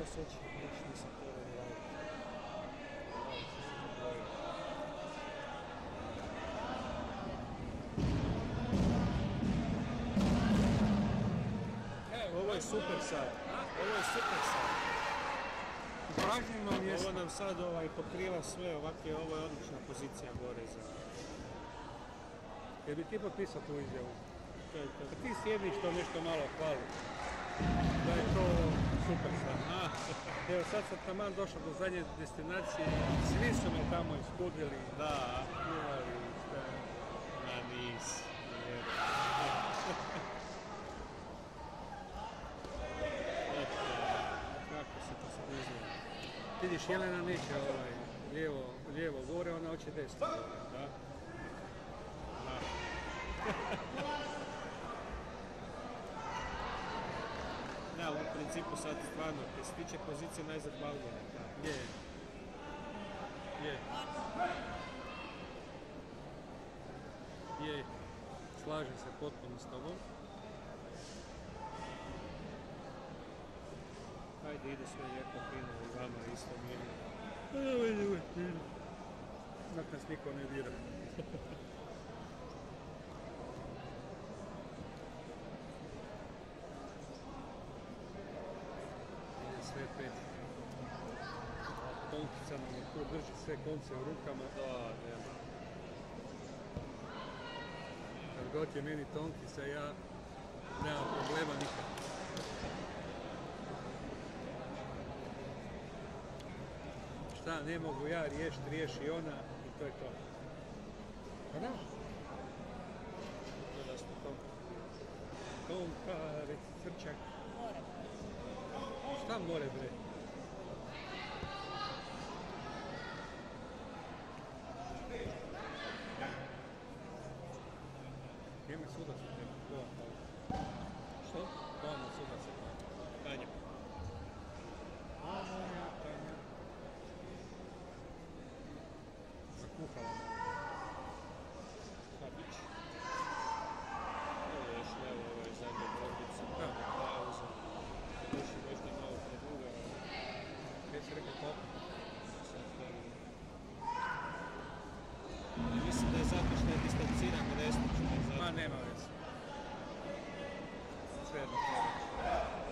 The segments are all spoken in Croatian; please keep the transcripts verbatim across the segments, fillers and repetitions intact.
to sveći, već nisam to raditi. Ovo je super sad, ovo je super sad. Ovo nam sad ovaj, pokriva sve, ovakve, ovo je odlična pozicija gore za... Jer bi ti potpisao tu izjavu? To je to. A ti sjediš to nešto malo hvali. Da je to super sad. Evo sad sam taman došao do zadnje destinacije i svi su me tamo iskudili. Da. Pljuvali, šta je. Na nis. Kako se to sad izgleda? Vidiš, Jelena neće ovaj, lijevo, lijevo gore, ona hoće desno. Da. Da, u principu sad stvarno, kad se tiče pozicije najzahvalnije. Je. Je. Je. Slažem se potpuno s tobom. Hajde, ide sve lijepo, fino i vama isto mirno. Evo, evo, evo. Nak nas niko ne dira. Sve pet. Tonkica nam je tu, drži sve konce u rukama. Da, nema. Kad god je meni tonkica, ja nemam problema nikad. Šta ne mogu ja riješiti, riješi ona i to je to. Pa da. Da smo Tonka. Tonka, reci crčak. More. Šta more bre? Gdje mi sudac u tebi? Ko vam pao? Što? Ko vam sudac je pao? Tanja. A, moja Tanja. Zakuhala me. Šta bić? Ovo još ne, ovo je zadnja borbica. Da. Pauza. Još je možda malo preduga. Gdje si rekao koliko? Sad tam... Mislim da je zato što je distanciran desno ću da je zato. Ma nema veze. Sve jedno pravo.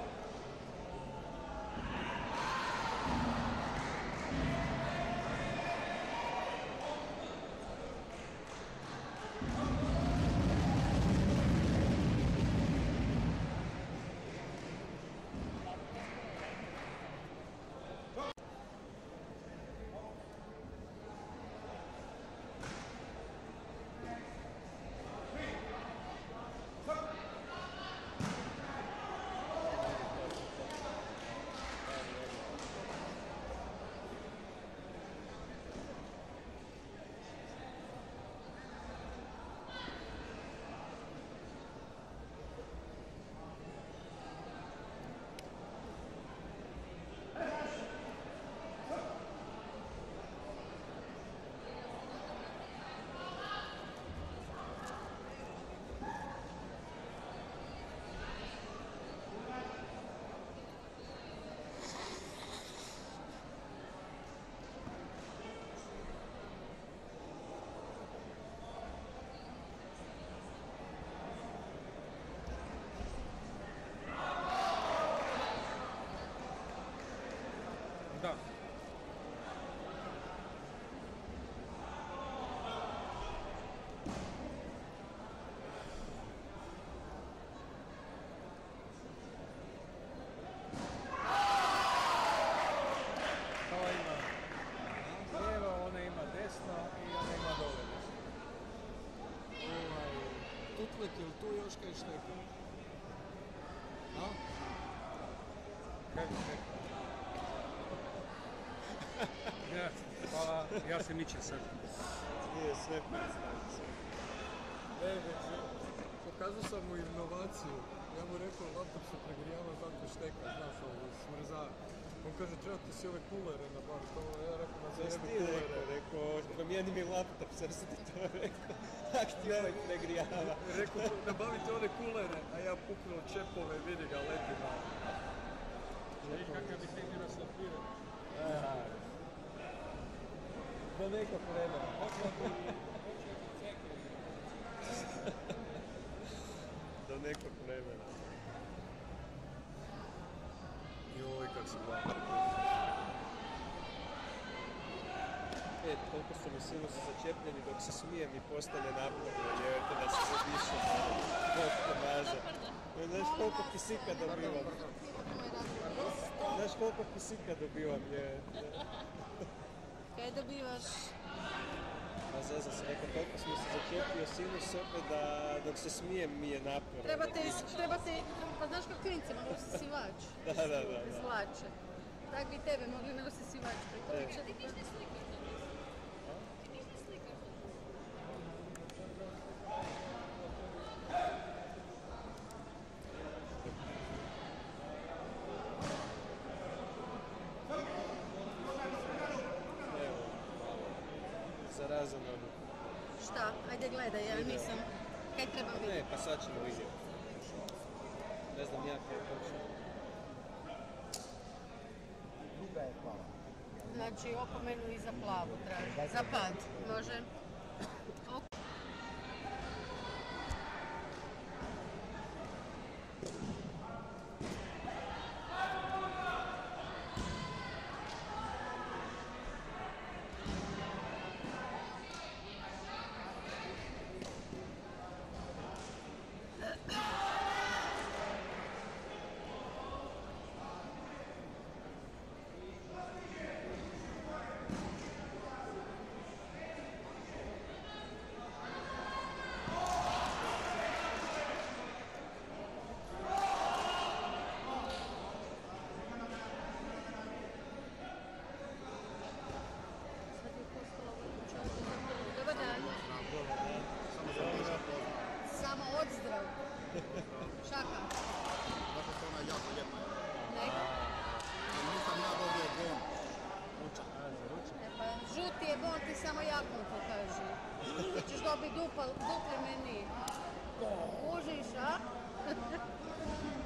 Da. Ova ima lijevo, ona ima desno i ona ima dole desno. Ovaj... Tutlet je li tu još kaj šteka? A? Kaj bi rekao? Ja, hvala, ja se mičem sad. Nije sve predstavnice. E, već, pokazao sam mu inovaciju. Ja mu rekao, laptop se pregrijava zato šteka, znaš, ovo, smrza. On kaže, treba ti si ove kulere nabaviti, ovo, ja rekao, na Sve zajebi ti rekao, kulere. rekao, promijeni mi laptop, sve si ti to rekao. Ak ti ovaj pregrijava. Rekao, nabavite one kulere, a ja puknuo čepove, vidi ga, leti na... Vidiš kakav bi tek bio slopio. Do nekog vremena. Do nekog vremena. Joj, kak se gleda. E, koliko su mi sinusi začepljeni dok se smijem i postane naporno, jevete da se zadišem, koliko maza. Znaš koliko kisika dobivam? Znaš koliko kisika dobivam, je. Kaj dobivaš? A zezam se, rekao, toliko sam se začepio sinus opet da dok se smijem mi je naporno. Trebate, trebate, pa znaš kako klinci, malo se sivač. Da, da, da. da. Izvlače. Tak bi tebe mogli malo se sivač priključiti. Evo, zarazan ono. Šta? Ajde gledaj, ja nisam. Kaj treba Ne, vidjeti? pa sad ćemo vidjeti. Ne znam ja kaj točno. Znači opomenu i za plavu traži. Za pad, može. Ok. Dobar dan. Samo odzdrav. Šaka. Zato što ona je jako lijepa. Neka. Nisam ja dobio bon. E pa, žuti je bon, ti samo jaknu pokaži. Ćeš dobiti dupli meni. Užiš, a?